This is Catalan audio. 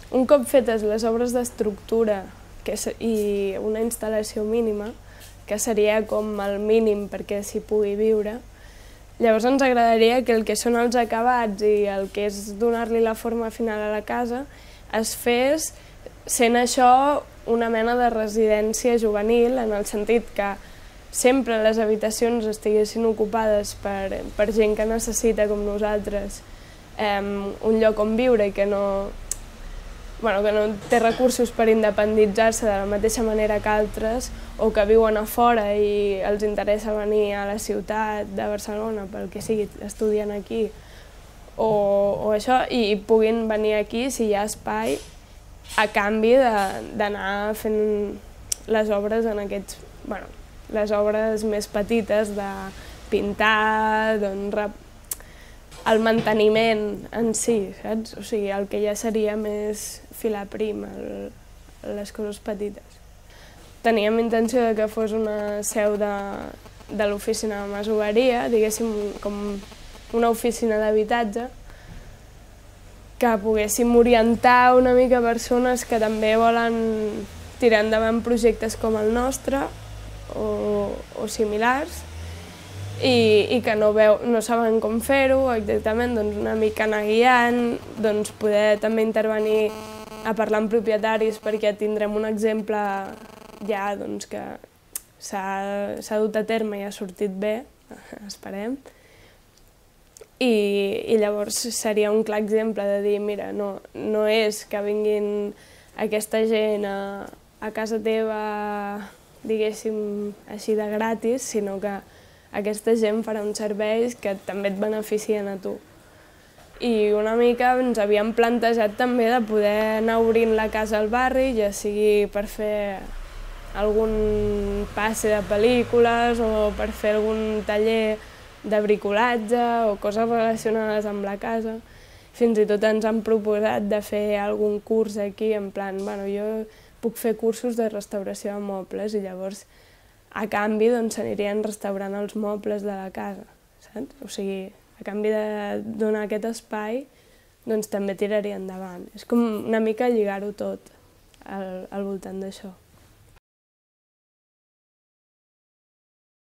Un cop fetes les obres d'estructura i una instal·lació mínima, que seria com el mínim perquè s'hi pugui viure, llavors ens agradaria que el que són els acabats i el que és donar-li la forma final a la casa es fes sent això una mena de residència juvenil, en el sentit que sempre les habitacions estiguessin ocupades per gent que necessita, com nosaltres, un lloc on viure i que no té recursos per independitzar-se de la mateixa manera que altres, o que viuen a fora i els interessa venir a la ciutat de Barcelona, pel que sigui, estudien aquí, o això, i puguin venir aquí si hi ha espai, a canvi d'anar fent les obres en aquests, les obres més petites de pintar, el manteniment en si, saps? O sigui, el que ja seria més filar prim, les coses petites. Teníem intenció que fos una seu de l'oficina de masoveria, diguéssim, com una oficina d'habitatge, que poguéssim orientar una mica persones que també volen tirar endavant projectes com el nostre o similars, i que no saben com fer-ho exactament, doncs una mica anar guiant, doncs poder també intervenir a parlar amb propietaris perquè tindrem un exemple ja que s'ha dut a terme i ha sortit bé, esperem, i llavors seria un clar exemple de dir, mira, no és que vinguin aquesta gent a casa teva, diguéssim, així de gratis, sinó que aquesta gent farà uns serveis que també et beneficien a tu. I una mica ens havíem plantejat també de poder anar obrint la casa al barri, ja sigui per fer algun passe de pel·lícules o per fer algun taller de bricolatge o coses relacionades amb la casa. Fins i tot ens han proposat de fer algun curs aquí, en plan, jo puc fer cursos de restauració de mobles i llavors a canvi s'anirien restaurant els mobles de la casa, saps? O sigui, a canvi de donar aquest espai, també tiraria endavant. És com una mica lligar-ho tot al voltant d'això.